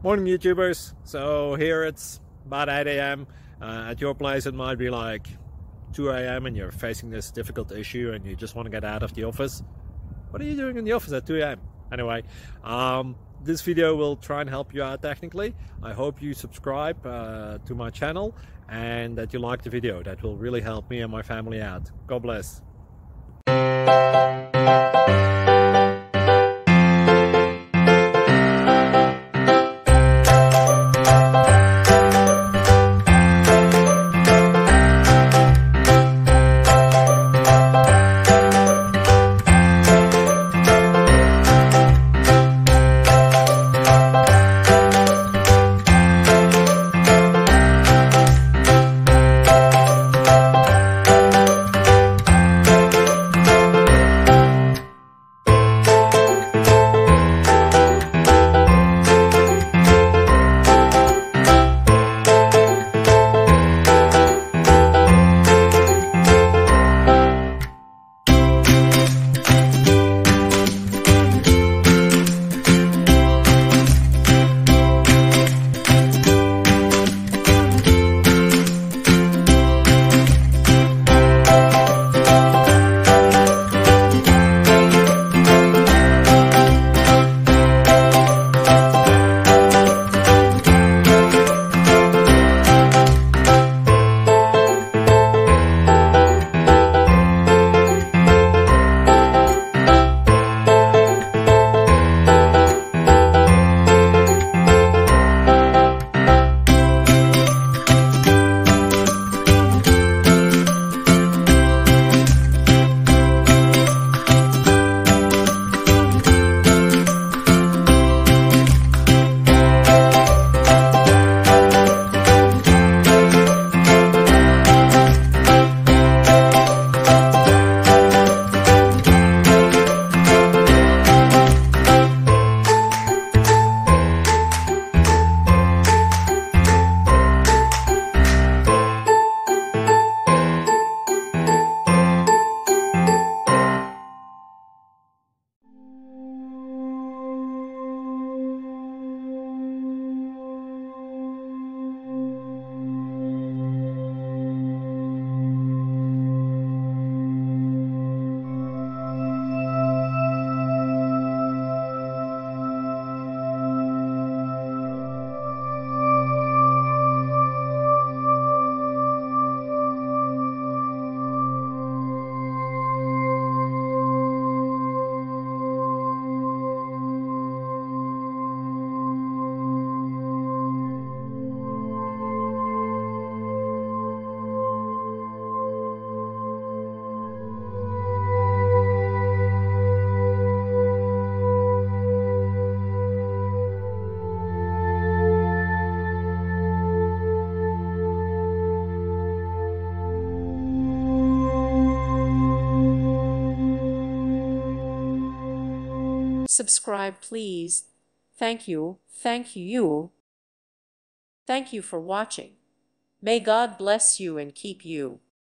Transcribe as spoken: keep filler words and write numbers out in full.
Morning YouTubers. So here it's about eight A M Uh, at your place it might be like two A M and you're facing this difficult issue and you just want to get out of the office. What are you doing in the office at two A M? Anyway, um, this video will try and help you out technically. I hope you subscribe uh, to my channel and that you like the video. That will really help me and my family out. God bless. Subscribe, please. Thank you. Thank you. Thank you for watching. May God bless you and keep you.